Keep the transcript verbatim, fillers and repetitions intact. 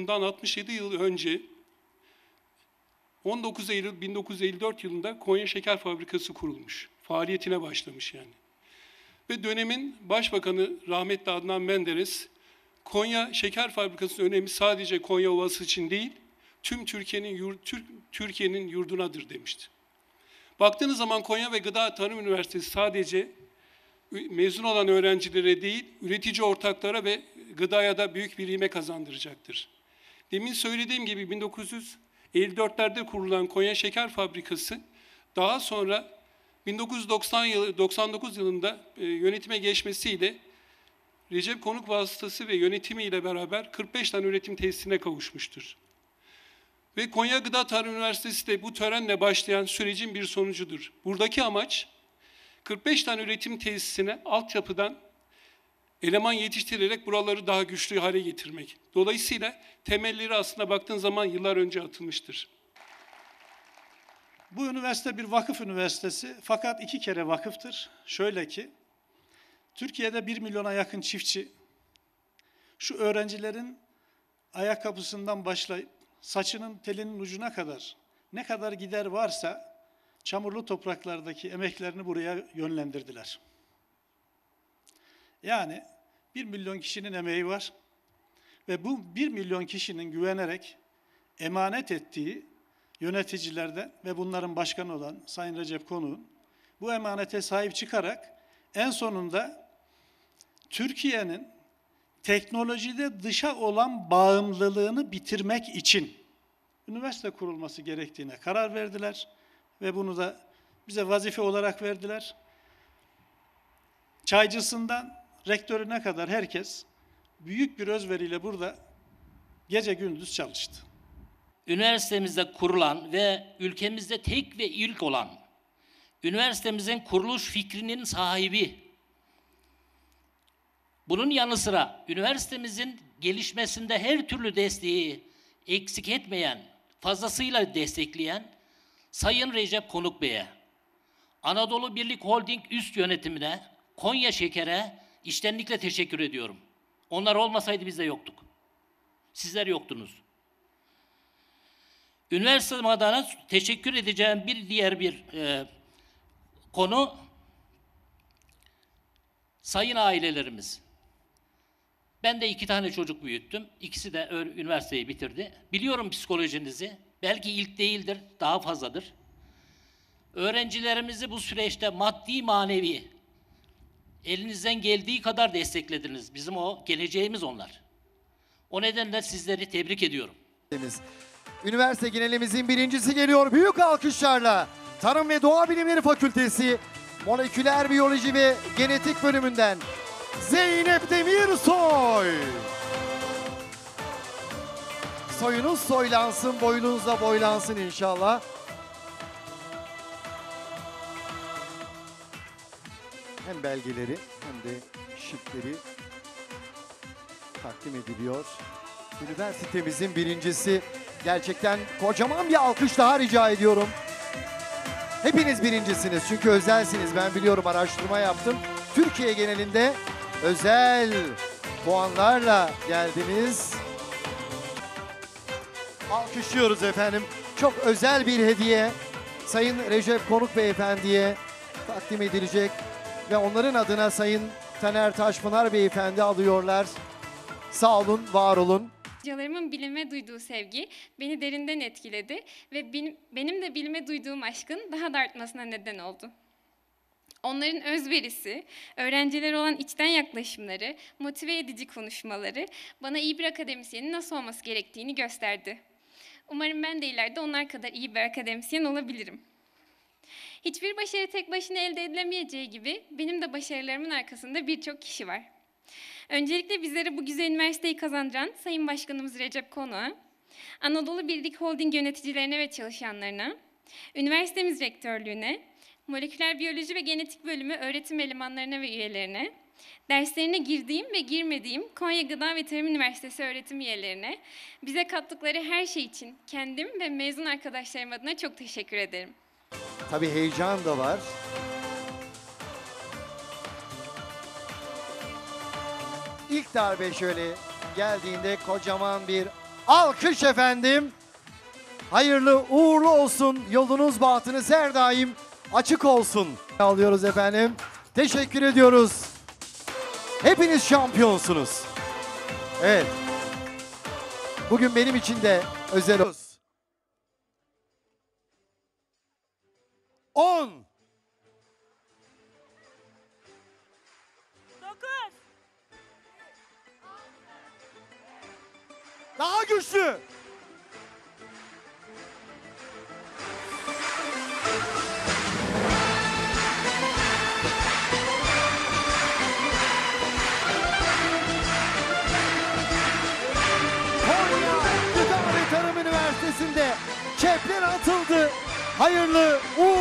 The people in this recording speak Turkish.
bundan altmış yedi yıl önce on dokuz Eylül bin dokuz yüz elli dört yılında Konya Şeker Fabrikası kurulmuş. Faaliyetine başlamış yani. Ve dönemin Başbakanı rahmetli Adnan Menderes, Konya Şeker Fabrikası'nın önemi sadece Konya Ovası için değil, tüm Türkiye'nin yur, Türk, Türkiye'nin yurdunadır demişti. Baktığınız zaman Konya ve Gıda Tarım Üniversitesi sadece mezun olan öğrencilere değil, üretici ortaklara ve gıdaya da büyük bir ivme kazandıracaktır. Demin söylediğim gibi bin dokuz yüz elli dörtlerde kurulan Konya Şeker Fabrikası, daha sonra bin dokuz yüz doksan dokuz yılında e, yönetime geçmesiyle Recep Konuk vasıtası ve yönetimiyle beraber kırk beş tane üretim tesisine kavuşmuştur. Ve Konya Gıda Tarım Üniversitesi de bu törenle başlayan sürecin bir sonucudur. Buradaki amaç kırk beş tane üretim tesisine altyapıdan eleman yetiştirerek buraları daha güçlü hale getirmek. Dolayısıyla temelleri aslında baktığın zaman yıllar önce atılmıştır. Bu üniversite bir vakıf üniversitesi fakat iki kere vakıftır. Şöyle ki, Türkiye'de bir milyona yakın çiftçi, şu öğrencilerin ayakkabısından başlayıp saçının telinin ucuna kadar ne kadar gider varsa çamurlu topraklardaki emeklerini buraya yönlendirdiler. Yani bir milyon kişinin emeği var ve bu bir milyon kişinin güvenerek emanet ettiği yöneticilerden ve bunların başkanı olan Sayın Recep Konuk'un bu emanete sahip çıkarak en sonunda Türkiye'nin teknolojide dışa olan bağımlılığını bitirmek için üniversite kurulması gerektiğine karar verdiler ve bunu da bize vazife olarak verdiler. Çaycısından rektörüne kadar herkes büyük bir özveriyle burada gece gündüz çalıştı. Üniversitemizde kurulan ve ülkemizde tek ve ilk olan üniversitemizin kuruluş fikrinin sahibi, bunun yanı sıra üniversitemizin gelişmesinde her türlü desteği eksik etmeyen, fazlasıyla destekleyen Sayın Recep Konuk Bey'e, Anadolu Birlik Holding üst yönetimine, Konya Şeker'e içtenlikle teşekkür ediyorum. Onlar olmasaydı biz de yoktuk. Sizler yoktunuz. Üniversitem adına teşekkür edeceğim bir diğer bir e, konu, sayın ailelerimiz. Ben de iki tane çocuk büyüttüm. İkisi de üniversiteyi bitirdi. Biliyorum psikolojinizi. Belki ilk değildir, daha fazladır. Öğrencilerimizi bu süreçte maddi manevi elinizden geldiği kadar desteklediniz. Bizim o geleceğimiz onlar. O nedenle sizleri tebrik ediyorum. Üniversite genelimizin birincisi geliyor büyük alkışlarla. Tarım ve Doğa Bilimleri Fakültesi Moleküler Biyoloji ve Genetik bölümünden Zeynep Demirsoy. Soyunuz soylansın, boynunuzla boylansın inşallah. Hem belgeleri hem de şifleri takdim ediliyor. Üniversitemizin birincisi. Gerçekten kocaman bir alkış daha rica ediyorum. Hepiniz birincisiniz çünkü özelsiniz. Ben biliyorum, araştırma yaptım. Türkiye genelinde özel puanlarla geldiniz. Alkışlıyoruz efendim. Çok özel bir hediye Sayın Recep Konuk Beyefendi'ye takdim edilecek. Ve onların adına Sayın Taner Taşpınar Beyefendi alıyorlar. Sağ olun, var olun. Hocalarımın bilime duyduğu sevgi beni derinden etkiledi ve benim, benim de bilime duyduğum aşkın daha da artmasına neden oldu. Onların özverisi, öğrencilere olan içten yaklaşımları, motive edici konuşmaları bana iyi bir akademisyenin nasıl olması gerektiğini gösterdi. Umarım ben de ileride onlar kadar iyi bir akademisyen olabilirim. Hiçbir başarı tek başına elde edilemeyeceği gibi benim de başarılarımın arkasında birçok kişi var. Öncelikle bizlere bu güzel üniversiteyi kazandıran Sayın Başkanımız Recep Konuk'a, Anadolu Birlik Holding yöneticilerine ve çalışanlarına, üniversitemiz rektörlüğüne, Moleküler Biyoloji ve Genetik bölümü öğretim elemanlarına ve üyelerine, derslerine girdiğim ve girmediğim Konya Gıda ve Tarım Üniversitesi öğretim üyelerine, bize kattıkları her şey için kendim ve mezun arkadaşlarım adına çok teşekkür ederim. Tabii heyecan da var. İlk darbe şöyle geldiğinde kocaman bir alkış efendim. Hayırlı uğurlu olsun. Yolunuz bahtınız her daim açık olsun. Alıyoruz efendim. Teşekkür ediyoruz. Hepiniz şampiyonsunuz. Evet. Bugün benim için de özel. on. Dokuz. Daha güçlü. Konya Gıda ve Tarım Üniversitesi'nde çepler atıldı. Hayırlı uğurlu